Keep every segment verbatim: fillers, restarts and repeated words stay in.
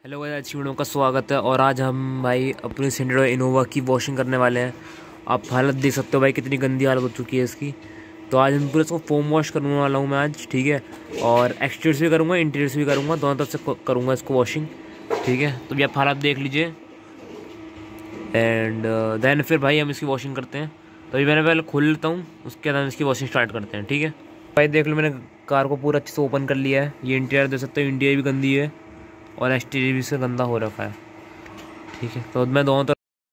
Hello guys, आज की video का स्वागत है। और आज हम भाई अपनी सेंटर इनोवा की वॉशिंग करने वाले हैं। आप हालत देख सकते हो भाई, कितनी गंदी हालत हो चुकी है इसकी। तो आज हम पूरे इसको फोम वॉश करने वाला हूँ मैं आज, ठीक है। और एक्सटीरियर भी करूँगा, इंटीरियर भी करूँगा, दोनों तरफ से करूँगा इसको वॉशिंग, ठीक है। तो ये आप हालत देख लीजिए एंड देन फिर भाई हम इसकी वॉशिंग करते हैं। तो अभी मैंने पहले खोल लेता हूँ, उसके बाद हम इसकी वॉशिंग स्टार्ट करते हैं, ठीक है। भाई देख लो, मैंने कार को पूरा अच्छे से ओपन कर लिया है। ये इंटीरियर देख सकते हो, इंटीरियर भी गंदी है और एक्सटीरियर भी से गंदा हो रखा है, ठीक है। तो मैं दोनों तरफ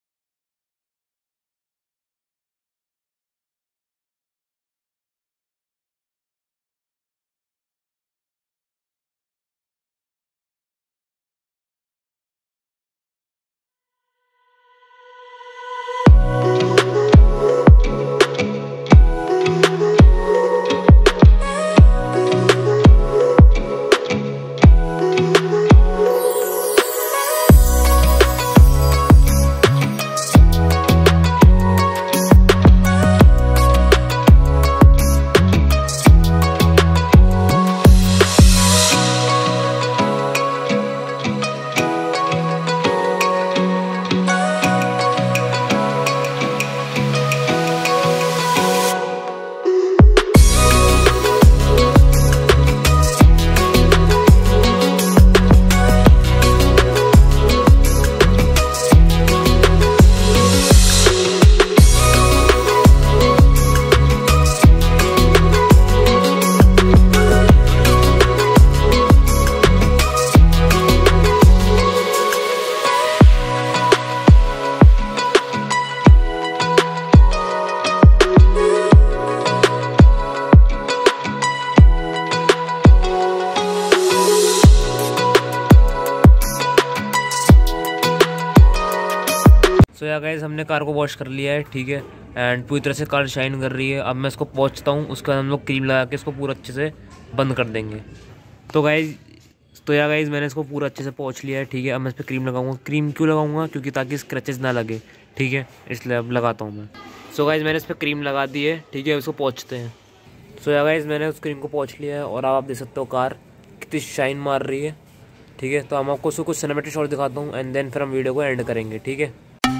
तो यार गाइस, हमने कार को वॉश कर लिया है, ठीक है। एंड पूरी तरह से कार शाइन कर रही है। अब मैं इसको पोंछता हूँ, उसके बाद हम लोग क्रीम लगा के इसको पूरा अच्छे से बंद कर देंगे। तो गाइस तो यार गाइस मैंने इसको पूरा अच्छे से पोंछ लिया है, ठीक है। अब मैं इस पर क्रीम लगाऊंगा। क्रीम क्यों लगाऊंगा? क्योंकि ताकि स्क्रैचेस ना लगे, ठीक है, इसलिए अब लगाता हूँ मैं। सो गाइस मैंने इस पर क्रीम लगा दी है, ठीक है। उसको पोंछते हैं। सो यार गाइस मैंने उस क्रीम को पोंछ लिया है और अब आप देख सकते हो कार कितनी शाइन मार रही है, ठीक है। तो हम आपको उसको कुछ सिनेमैटिक शॉट दिखाता हूँ एंड देन फिर हम वीडियो को एंड करेंगे, ठीक है।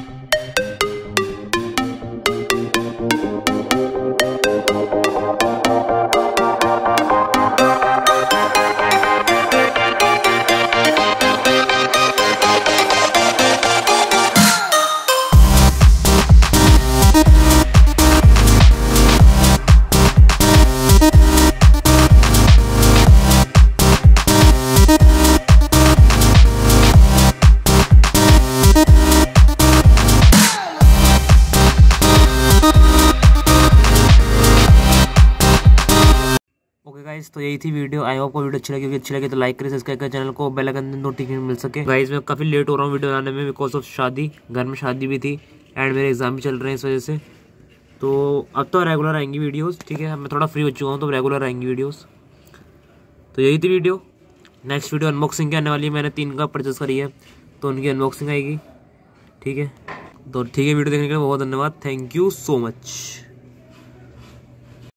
ओके गाइस, तो यही थी वीडियो। आई होप आपको वीडियो अच्छी लगी होगी। अच्छी लगी तो लाइक करें, सब्सक्राइब करें चैनल को, बेल आइकन नोटिफिकेशन मिल सके। गाइस मैं काफ़ी लेट हो रहा हूँ वीडियो बनाने में बिकॉज ऑफ शादी, घर में शादी भी थी एंड मेरे एग्जाम भी चल रहे हैं इस वजह से। तो अब तो रेगुलर आएंगी वीडियोस, ठीक है। मैं थोड़ा फ्री हो चुका हूँ तो रेगुलर आएंगी वीडियोस। तो यही थी वीडियो। नेक्स्ट वीडियो अनबॉक्सिंग की आने वाली है। मैंने तीन का परचेस करी है तो उनकी अनबॉक्सिंग आएगी, ठीक है। तो ठीक है, वीडियो देखने के लिए बहुत धन्यवाद। Thank you so much.